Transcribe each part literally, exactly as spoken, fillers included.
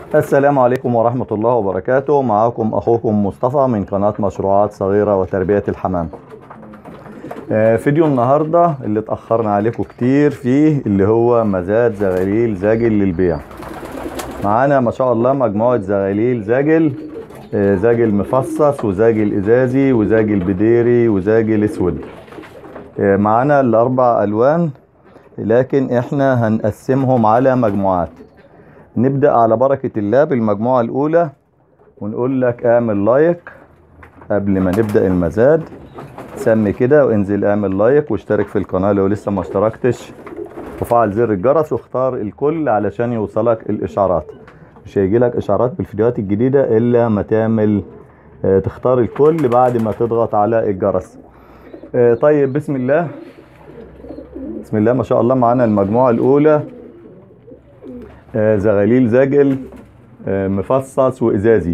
السلام عليكم ورحمة الله وبركاته. معكم أخوكم مصطفى من قناة مشروعات صغيرة وتربية الحمام. آه، فيديو النهاردة اللي اتأخرنا عليكم كتير فيه اللي هو مزاد زغاليل زاجل للبيع. معانا ما شاء الله مجموعة زغاليل زاجل، آه، زاجل مفصص وزاجل إزازي وزاجل بديري وزاجل اسود. آه، معانا الأربع ألوان، لكن احنا هنقسمهم على مجموعات. نبدأ على بركة الله بالمجموعة الأولى، ونقول لك اعمل لايك قبل ما نبدأ المزاد. سمي كده وانزل اعمل لايك واشترك في القناة لو لسه ما اشتركتش، وفعل زر الجرس واختار الكل علشان يوصلك الإشعارات. مش هيجي لك إشعارات بالفيديوهات الجديدة إلا ما تعمل اه تختار الكل بعد ما تضغط على الجرس. اه طيب بسم الله بسم الله ما شاء الله. معانا المجموعة الأولى آه زغاليل زاجل آه مفصص وإزازي.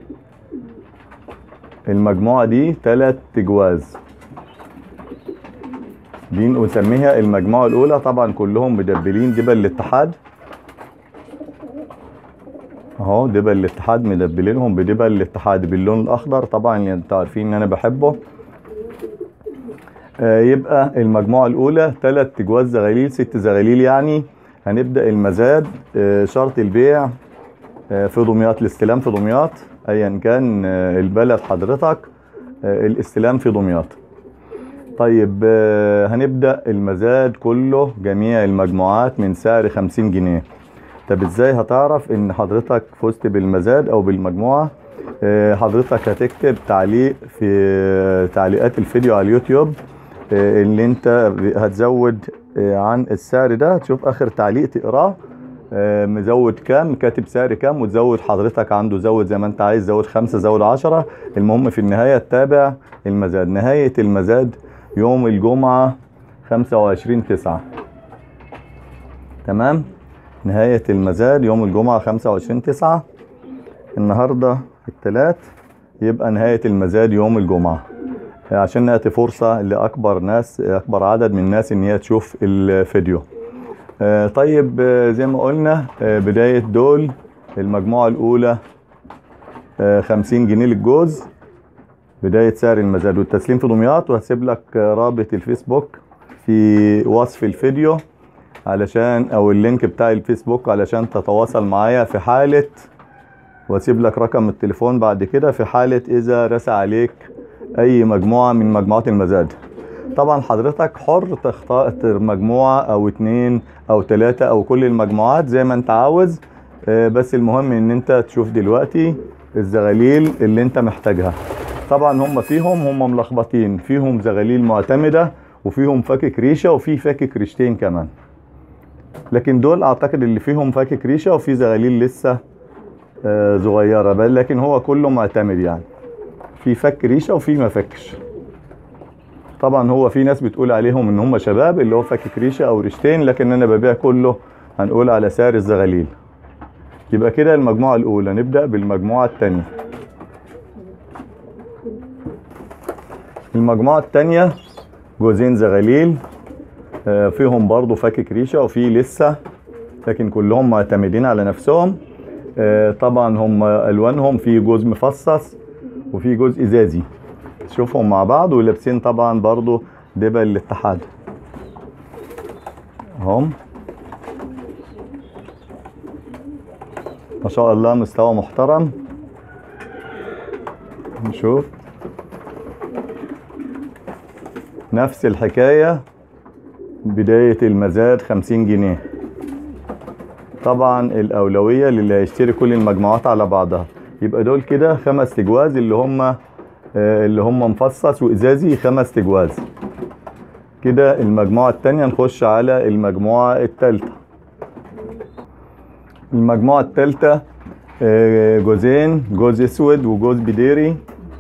المجموعة دي تلات جواز، دي نسميها المجموعة الأولى. طبعا كلهم مدبلين دبل الاتحاد اهو، دبل الاتحاد مدبلينهم بدبل الاتحاد باللون الأخضر، طبعا اللي انتوا عارفين ان انا بحبه. آه يبقى المجموعة الأولى تلات جواز زغاليل، ست زغاليل يعني. هنبدأ المزاد. آه شرط البيع آه في دمياط، الاستلام في دمياط ايا كان آه البلد حضرتك، آه الاستلام في دمياط. طيب آه هنبدأ المزاد كله جميع المجموعات من سعر خمسين جنيه. طب ازاي هتعرف ان حضرتك فزت بالمزاد او بالمجموعة؟ آه حضرتك هتكتب تعليق في آه تعليقات الفيديو على اليوتيوب آه اللي انت هتزود آه عن السعر ده. تشوف اخر تعليق تقراه آه مزود كام، كاتب سعر كام، وتزود حضرتك عنده. زود زي ما انت عايز، زود خمسة زود عشرة، المهم في النهاية تتابع المزاد. نهاية المزاد يوم الجمعة خمسة وعشرين تسعة. تمام، نهاية المزاد يوم الجمعة خمسة وعشرين تسعة. النهاردة الثلاث، يبقى نهاية المزاد يوم الجمعة عشان نأتي فرصة لأكبر ناس أكبر عدد من الناس إن هي تشوف الفيديو. آه طيب آه زي ما قلنا آه بداية دول المجموعة الأولى آه خمسين جنيه للجوز، بداية سعر المزاد والتسليم في دمياط. وهسيب لك آه رابط الفيسبوك في وصف الفيديو علشان او اللينك بتاع الفيسبوك علشان تتواصل معايا في حالة، واسيب لك رقم التليفون بعد كده في حالة اذا رسى عليك اي مجموعة من مجموعات المزاد. طبعا حضرتك حر تختار مجموعة او اتنين او تلاتة او كل المجموعات زي ما انت عاوز، بس المهم ان انت تشوف دلوقتي الزغاليل اللي انت محتاجها. طبعا هم فيهم هم ملخبطين، فيهم زغاليل معتمدة وفيهم فاكك ريشة وفي فاكك ريشتين كمان، لكن دول اعتقد اللي فيهم فاكك ريشة وفي زغاليل لسه آه صغيرة بل، لكن هو كله معتمد يعني، في فك ريشة وفي ما فكش. طبعا هو في ناس بتقول عليهم ان هم شباب اللي هو فاكك ريشة او ريشتين، لكن انا ببيع كله هنقول على سعر الزغاليل. يبقى كده المجموعة الاولى. نبدأ بالمجموعة التانية. المجموعة التانية جوزين زغاليل فيهم برضو فاكك ريشة وفي لسه، لكن كلهم معتمدين على نفسهم. طبعا هم الوانهم في جوز مفصص وفي جوز ازازي. شوفهم مع بعض ولابسين طبعا برضو دبل الاتحاد هم ما شاء الله مستوى محترم. نشوف نفس الحكاية. بداية المزاد خمسين جنيه. طبعا الأولوية للي هيشتري كل المجموعات على بعضها. يبقى دول كده خمس تجواز اللي هم اللي هم مفصص وإزازي، خمس تجواز كده. المجموعة التانية نخش على المجموعة التالتة. المجموعة التالتة جوزين، جوز اسود وجوز بديري،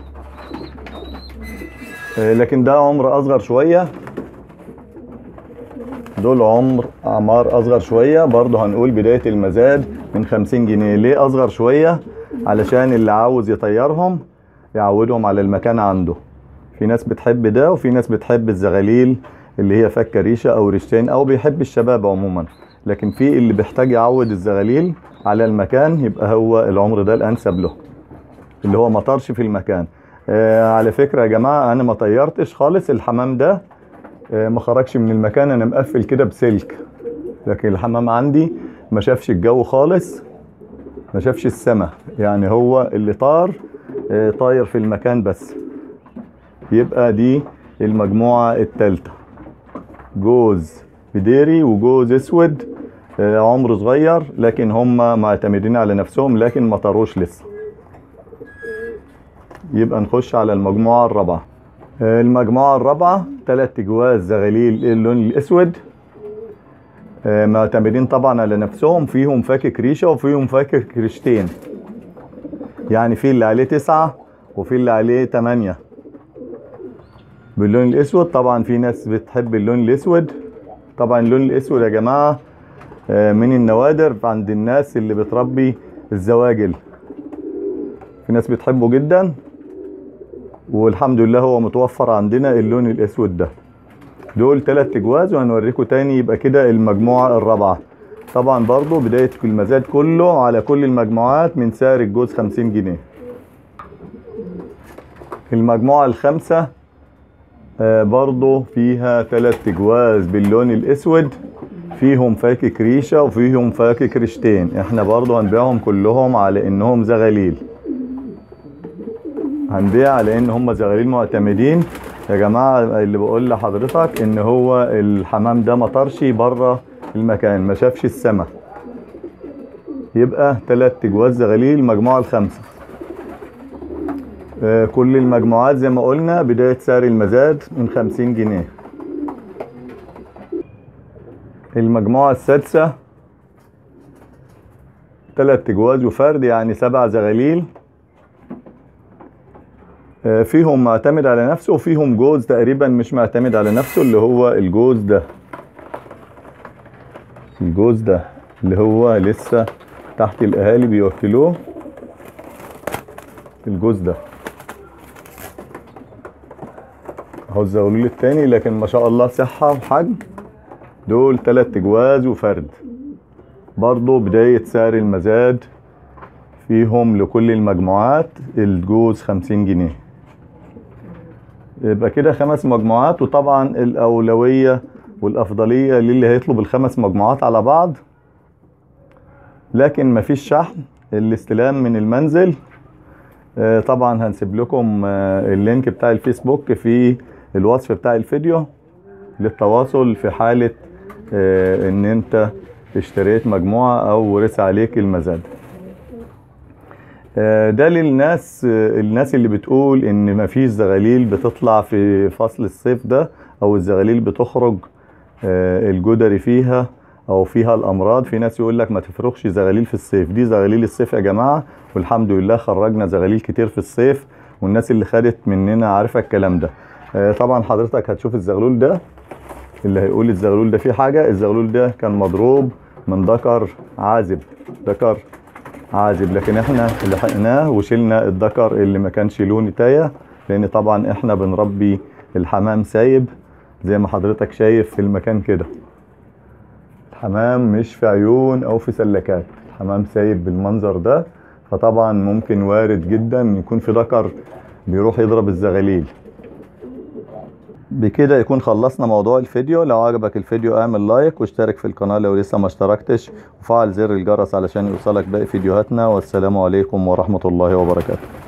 لكن ده عمر أصغر شوية. دول عمر اعمار اصغر شوية برضو. هنقول بداية المزاد من خمسين جنيه. ليه اصغر شوية؟ علشان اللي عاوز يطيرهم يعودهم على المكان عنده. في ناس بتحب ده وفي ناس بتحب الزغاليل اللي هي فكة ريشة او ريشتين او بيحب الشباب عموما، لكن في اللي بيحتاج يعود الزغاليل على المكان، يبقى هو العمر ده الانسب له، اللي هو ما طارش في المكان. آه على فكرة يا جماعة انا ما طيرتش خالص الحمام ده، آه ما خرجش من المكان، انا مقفل كده بسلك، لكن الحمام عندي ما شافش الجو خالص، ما شافش السماء، يعني هو اللي طار آه طاير في المكان بس. يبقى دي المجموعة الثالثة، جوز بديري وجوز اسود، آه عمر صغير لكن هم معتمدين على نفسهم لكن ما طاروش لسه. يبقى نخش على المجموعة الرابعة. آه المجموعة الرابعة ثلاث جواز زغاليل اللون الاسود، آه معتمدين طبعا على نفسهم، فيهم فاكك ريشة وفيهم فاكك ريشتين، يعني في اللي عليه تسعة وفي اللي عليه تمانية باللون الاسود. طبعا في ناس بتحب اللون الاسود، طبعا اللون الاسود يا جماعة من النوادر عند الناس اللي بتربي الزواجل، في ناس بتحبه جدا، والحمد لله هو متوفر عندنا اللون الاسود ده. دول ثلاث جواز وهنوريكم تاني. يبقى كده المجموعة الرابعة. طبعا برضو بداية المزاد كله على كل المجموعات من سعر الجوز خمسين جنيه. المجموعة الخامسة آه برضو فيها ثلاث جواز باللون الاسود، فيهم فاكك ريشة وفيهم فاكك ريشتين. احنا برضو هنبيعهم كلهم على انهم زغاليل، هنبيع على ان هم زغاليل معتمدين يا جماعة. اللي بقول لحضرتك ان هو الحمام ده ما طارش بره المكان، ما شافش السماء. يبقى ثلاث جواز زغاليل المجموعة الخامسة. آه كل المجموعات زي ما قلنا بداية سعر المزاد من خمسين جنيه. المجموعة السادسة ثلاث جواز وفرد، يعني سبع زغاليل، آه فيهم معتمد على نفسه وفيهم جوز تقريبا مش معتمد على نفسه، اللي هو الجوز ده، الجوز ده اللي هو لسه تحت الاهالي بيوكلوه، الجوز ده اهو الزغلول التاني، لكن ما شاء الله صحة وحجم. دول تلات جواز وفرد، برضو بداية سعر المزاد فيهم لكل المجموعات الجوز خمسين جنيه. يبقى كده خمس مجموعات، وطبعا الأولوية والأفضلية للي هيطلب الخمس مجموعات على بعض، لكن مفيش شحن، الاستلام من المنزل. طبعا هنسيب لكم اللينك بتاع الفيسبوك في الوصف بتاع الفيديو للتواصل في حالة ان انت اشتريت مجموعة او رسى عليك المزاد. ده للناس الناس اللي بتقول ان مفيش زغاليل بتطلع في فصل الصيف ده، او الزغاليل بتخرج الجدري فيها او فيها الامراض. في ناس يقول لك ما تفرخش زغاليل في الصيف. دي زغاليل الصيف يا جماعة، والحمد لله خرجنا زغاليل كتير في الصيف، والناس اللي خدت مننا عارفة الكلام ده. طبعا حضرتك هتشوف الزغلول ده، اللي هيقول الزغلول ده فيه حاجة، الزغلول ده كان مضروب من ذكر عازب، ذكر عازب، لكن احنا لحقناه وشلنا الذكر اللي ما كانش له نتاية، لان طبعا احنا بنربي الحمام سايب زي ما حضرتك شايف في المكان كده. الحمام مش في عيون او في سلكات، الحمام سايب بالمنظر ده، فطبعا ممكن وارد جدا يكون في ذكر بيروح يضرب الزغاليل. بكده يكون خلصنا موضوع الفيديو. لو عجبك الفيديو اعمل لايك واشترك في القناة لو لسه ما اشتركتش، وفعل زر الجرس علشان يوصلك باقي فيديوهاتنا. والسلام عليكم ورحمة الله وبركاته.